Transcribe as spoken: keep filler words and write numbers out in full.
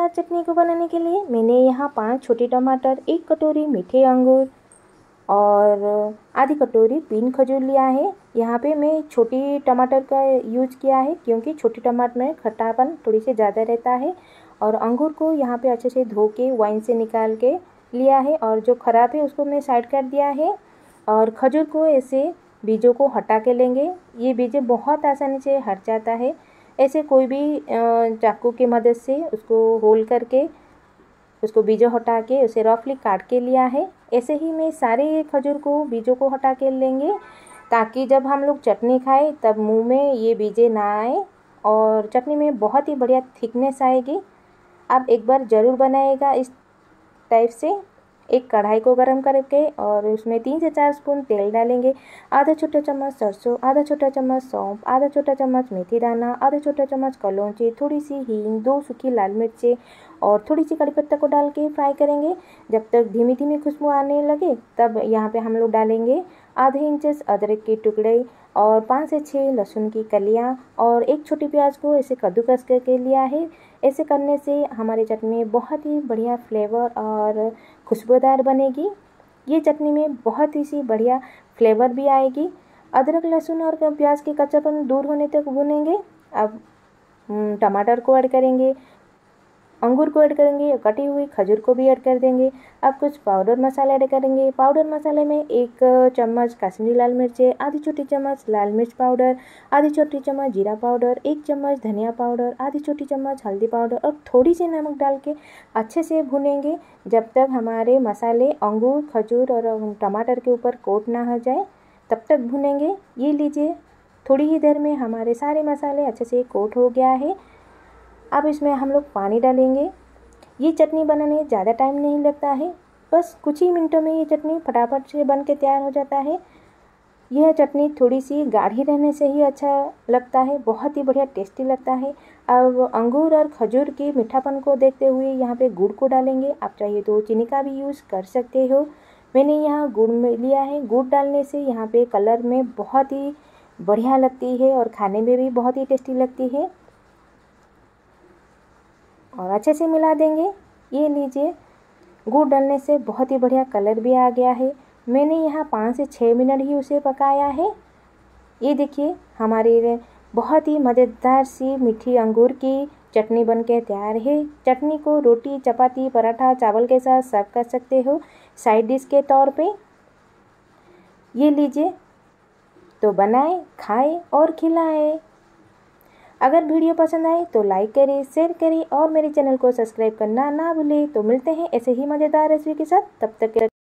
मज़ेदार चटनी को बनाने के लिए मैंने यहाँ पाँच छोटे टमाटर, एक कटोरी मीठे अंगूर और आधी कटोरी पीन खजूर लिया है। यहाँ पे मैं छोटी टमाटर का यूज किया है क्योंकि छोटी टमाटर में खट्टापन थोड़ी सी ज़्यादा रहता है। और अंगूर को यहाँ पे अच्छे से धो के वाइन से निकाल के लिया है और जो ख़राब है उसको मैं साइड कर दिया है। और खजूर को ऐसे बीजों को हटा के लेंगे। ये बीजें बहुत आसानी से हट जाता है। ऐसे कोई भी चाकू की मदद से उसको होल करके उसको बीजों हटा के उसे रफली काट के लिया है। ऐसे ही मैं सारे खजूर को बीजों को हटा के लेंगे ताकि जब हम लोग चटनी खाएं तब मुंह में ये बीजें ना आए और चटनी में बहुत ही बढ़िया थिकनेस आएगी। आप एक बार ज़रूर बनाइएगा इस टाइप से। एक कढ़ाई को गर्म करके और उसमें तीन से चार स्पून तेल डालेंगे। आधा छोटा चम्मच सरसों, आधा छोटा चम्मच सौंफ, आधा छोटा चम्मच मेथी दाना, आधा छोटा चम्मच कलौंजी, थोड़ी सी हींग, दो सूखी लाल मिर्चें और थोड़ी सी कड़ी पत्ता को डाल के फ्राई करेंगे। जब तक धीमी धीमी खुशबू आने लगे तब यहाँ पे हम लोग डालेंगे आधे इंच अदरक के टुकड़े और पाँच से छः लहसुन की कलियाँ और एक छोटी प्याज को ऐसे कद्दूकस करके लिया है। ऐसे करने से हमारी चटनी बहुत ही बढ़िया फ्लेवर और खुशबूदार बनेगी। ये चटनी में बहुत ही सी बढ़िया फ्लेवर भी आएगी। अदरक लहसुन और प्याज के कच्चापन दूर होने तक भूनेंगे। अब टमाटर को ऐड करेंगे, अंगूर को ऐड करेंगे, कटी हुई खजूर को भी ऐड कर देंगे। अब कुछ पाउडर मसाला ऐड करेंगे। पाउडर मसाले में एक चम्मच कश्मीरी लाल मिर्चें, आधी छोटी चम्मच लाल मिर्च पाउडर, आधी छोटी चम्मच जीरा पाउडर, एक चम्मच धनिया पाउडर, आधी छोटी चम्मच हल्दी पाउडर और थोड़ी सी नमक डाल के अच्छे से भुनेंगे जब तक हमारे मसाले अंगूर, खजूर और टमाटर के ऊपर कोट ना हो जाए तब तक भुनेंगे। ये लीजिए, थोड़ी ही देर में हमारे सारे मसाले अच्छे से कोट हो गया है। अब इसमें हम लोग पानी डालेंगे। ये चटनी बनाने ज़्यादा टाइम नहीं लगता है, बस कुछ ही मिनटों में ये चटनी फटाफट से बन के तैयार हो जाता है। यह चटनी थोड़ी सी गाढ़ी रहने से ही अच्छा लगता है, बहुत ही बढ़िया टेस्टी लगता है। अब अंगूर और खजूर की मीठापन को देखते हुए यहाँ पे गुड़ को डालेंगे। आप चाहिए तो चीनी का भी यूज़ कर सकते हो। मैंने यहाँ गुड़ में लिया है। गुड़ डालने से यहाँ पे कलर में बहुत ही बढ़िया लगती है और खाने में भी बहुत ही टेस्टी लगती है। और अच्छे से मिला देंगे। ये लीजिए, गुड़ डालने से बहुत ही बढ़िया कलर भी आ गया है। मैंने यहाँ पाँच से छः मिनट ही उसे पकाया है। ये देखिए, हमारी बहुत ही मज़ेदार सी मीठी अंगूर की चटनी बनके तैयार है। चटनी को रोटी, चपाती, पराठा, चावल के साथ सर्व कर सकते हो साइड डिश के तौर पे। ये लीजिए, तो बनाएं, खाएं और खिलाएं। अगर वीडियो पसंद आए तो लाइक करें, शेयर करें और मेरे चैनल को सब्सक्राइब करना ना भूलें। तो मिलते हैं ऐसे ही मज़ेदार रेसिपी के साथ। तब तक के